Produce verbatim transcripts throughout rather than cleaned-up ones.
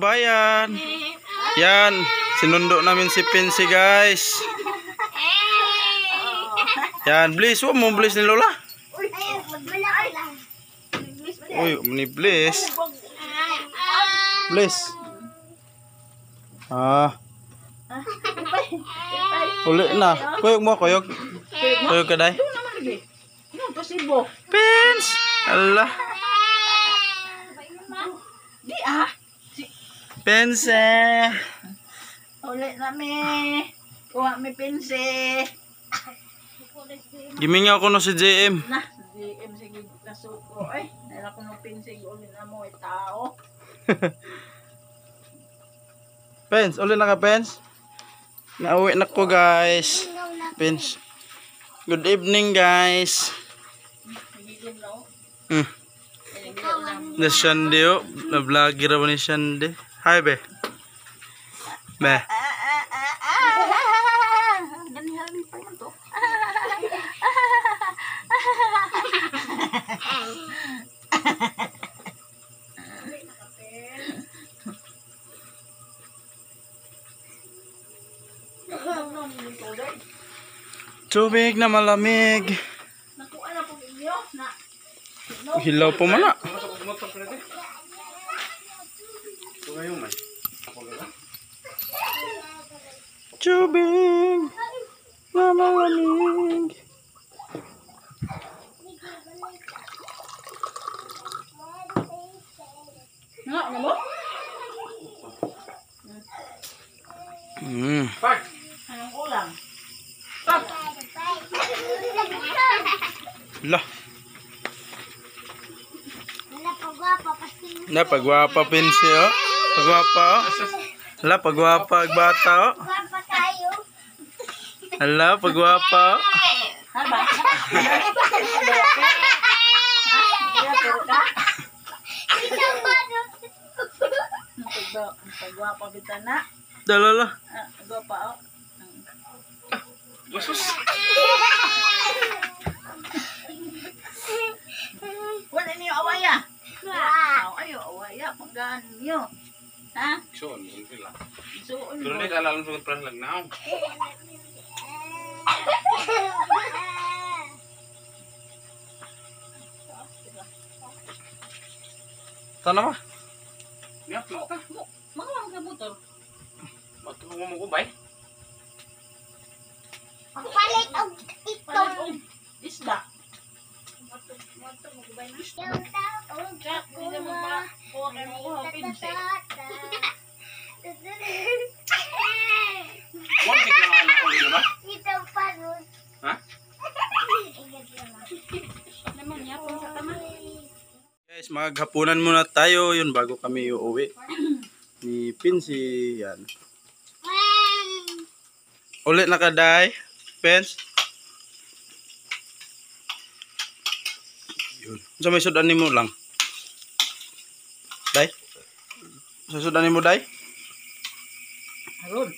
bayan. Yan, sinundo namin si Pinsi guys. Yan, bliss. Huwag mo bliss ni Lola. Uy, mani bliss. Bliss. Ah. Uli na. Kuyog mo, kuyog. Kuyog ka day. Pins. Allah. Di ah. Pense. Ulit na mi. Kuha mi pinse. Gimingaw ko no si J M. Na, J M sige kasuko ay. Nala ko no pinse ulit na mo tao. Pens, uli na ka Pens. Nauwi na ko guys. Pens. Good evening guys. Hmm. Na Shande oh. Na vlogger raw ni Shande. Hi be. Be. Ganyan pa yan to. Tubig na malamig. Nakuha na po inyo na. Hilaw po man na. Tubig na malamig. Nga, ano mo? Hmm. Anong ulam? Lah. Na pagwapa Pinsi oh. Pagwapa oh. Hala pagwapa ag bata oh. Hala pagwapa oh. Haba. Pagwapa bitana. Dalala. Ah, gwapa oh. Basus. Wala niyo awaya. Wow, ayo awaya paggan niyo. Ha? Soon, sila. Suon Pero mo. hindi ka alam sa plan lang na. Tana ba? Nga, plaka. Mga mga kabutor. Matulungan mo ko, bay? Palit og Palit itong. og isda. Jack, Hindi naman pa. Kuha kayo mo kuha pinse. One check na nga ako dito ba? Itong parut. Ha? Naman niya kung sa tama. Guys, maghapunan muna tayo yun bago kami uuwi. Ni Pinsi yan. Ulit na ka day. Pens. Yun. Sa may sudan mo lang. Day. Sa sudan mo day. Aron.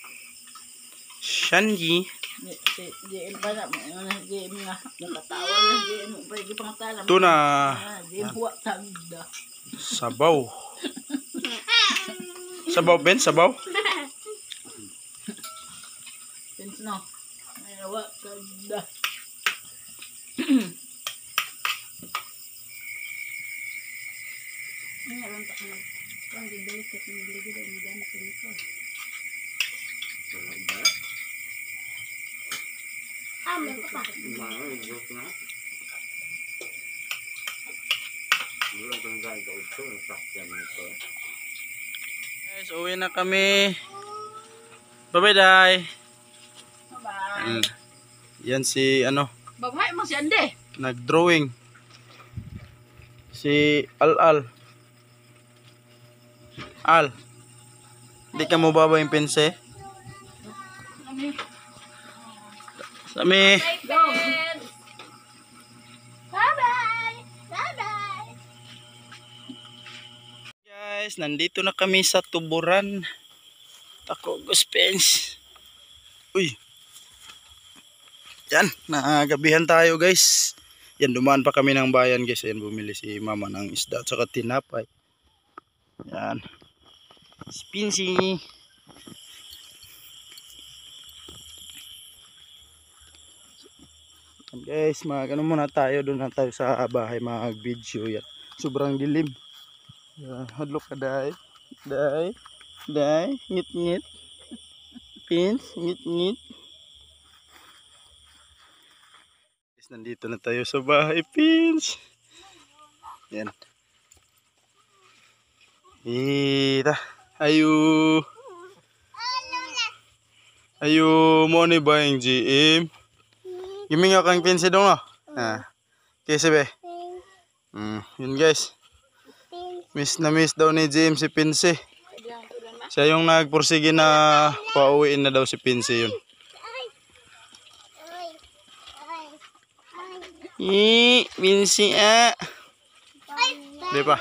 Shanji. Si J M pa na. J M nga. Nakatawan na J M. Pwede pang talam. Ito na. J M huwag tagda. Sabaw. Sabaw, Ben? Sabaw? Pins no. Ay huwag tagda. Ay aron ta ka. Ang gidalik ka ng gilid ang dami ko nito. Ah, may pa. Guys, uwi na kami. Bye-bye, day. Bye. Yan si, ano, Babay mo si Ande. nag-drawing. Si Al-Al. Al. Di ka mo baba yung pinse? Ami. Sami. Go. Bye-bye. Bye-bye. Guys, nandito na kami sa Tuburan. Tacogos Pens. Uy. Yan, nagabihan tayo guys. Yan, dumaan pa kami ng bayan guys. Yan, bumili si mama ng isda at saka tinapay. Yan. Si Pinsi. Guys, mag ano muna tayo, doon na tayo sa bahay mag video yan. Sobrang dilim. Yan, hadlok ka day. Day. Day, ngit ngit. Pins, ngit ngit. Guys, nandito na tayo sa bahay, Pins. Yan. Ita. Ayo. Ayo mo ni ba yung G M? Gimi nga kang Pinsi dong no? Ah. Kasi be. Hmm, yun guys. Miss na miss daw ni G M si Pinsi. Siya yung nagpursige na pauwiin na daw si Pinsi yun. Ih, Pinsi ah. Di pa.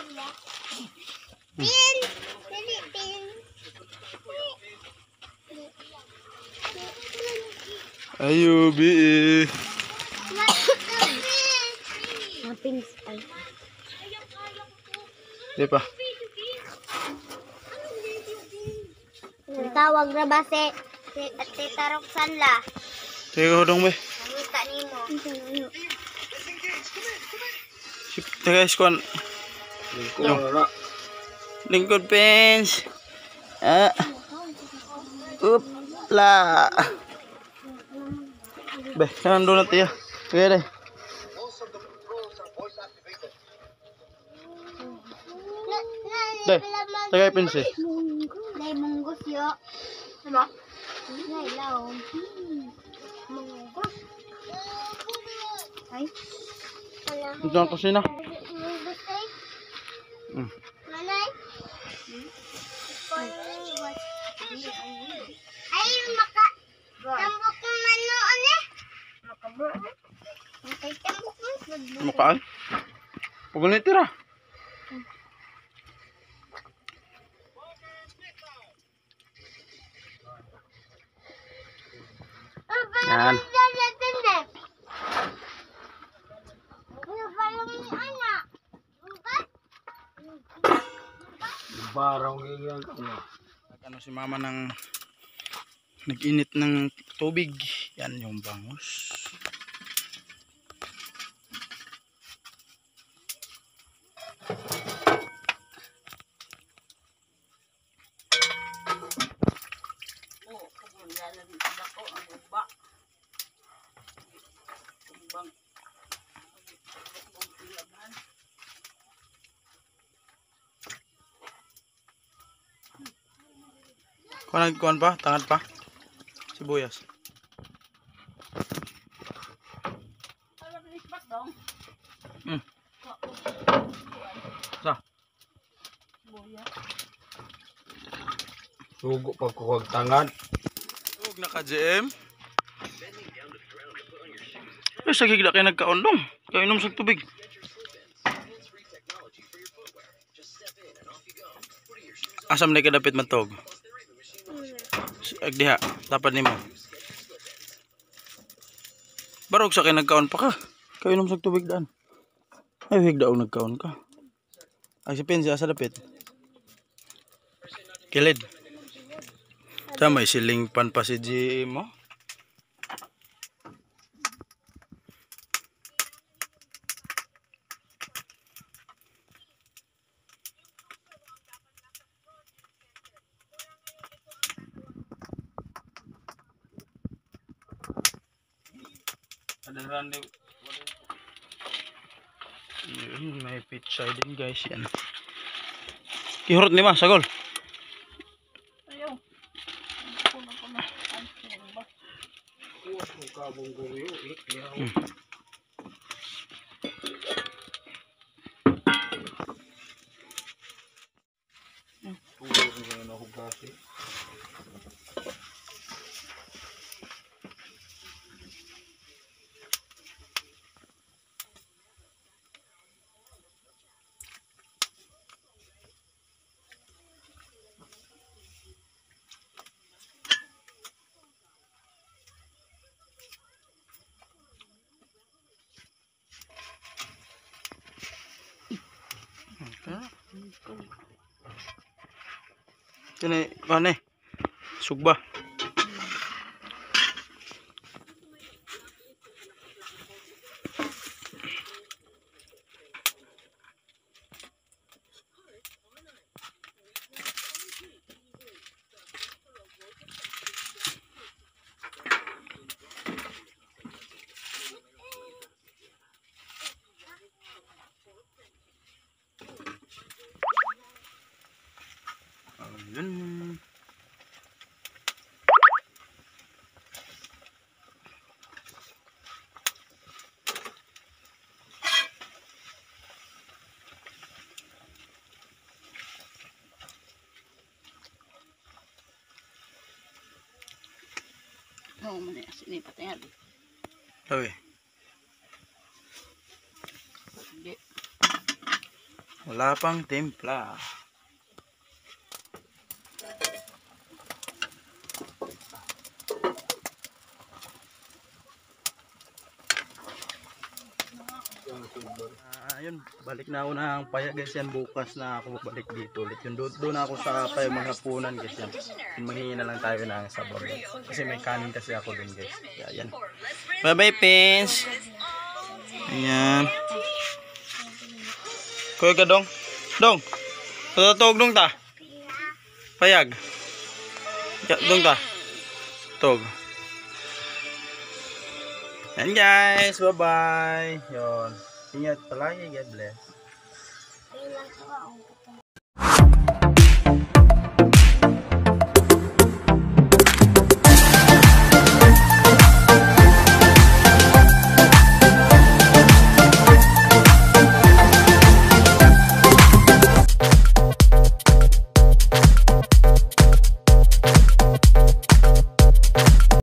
Ayo bi. Di pa. Tawag na ba si si Ate Taroksan la? Teka dong be. Namita nimo. Teka iskon. Lingkod. Lingkod Pins. Ah. Up la. Be, kanang doon natin ya. Sige deh. Deh, tagay Pinsi. Dai munggos yo. Ano? Dai lao. Munggos. Ay. Ito ang kusina. Munggos ay. Hmm. Manay. Ay maka tambok ng manoon eh. Makabro. Makay tambok mo. Mukaan. Huwag na itira. Yan. Barang ganyan ano. Ano si mama ng nag-init ng tubig. Yan yung bangus. Oh, kung lalagay sila ko ang bumba. Tumbang. Kuha nagkuhan pa? Tangad pa? Sibuyas. Hmm. Sa? Sugo pag kuwag tangan. Huwag na ka J M. Eh, sa gigla kayo nagkaondong. Kayo inom sa tubig. Asam na kadapit matog. Agdiha, dapat nimo. Barog sa kayo nagkaon pa ka. Kayo inom sa tubig daan. Ay, higda o nagkaon ka. Ay, si Pinsi, asa dapit. Kilid. Sa may siling pan pa si G mo. Ada rande. Yun, may pizza din guys yan. Kihurot ni ma, sagol. Ayaw. Puno ko na. Ay, ba? Kuwas ko kabong guriyo. Iyaw. Hmm. Tuwag nga na hugasi. Kini, ano eh. Sugba. Ayun. Oo, muna. Sini patay nga. Sabi. Hindi. Wala pang timpla. Ah, ayun, balik na ako ng paya guys yan. Bukas na ako balik dito ulit. Yun, doon, doon ako sa paya mga hapunan guys yan. Manghingi na lang tayo ng sabaw guys. Kasi may kanin kasi ako dun guys. Kaya yan. Bye bye Pins. Ayan. Kuya ka dong. Dong. Tatawag dong ta. Payag. Ya, dong ta. Tog. Yan guys. Bye bye. Yun. Ingat palagi. God bless. Kailan ko ang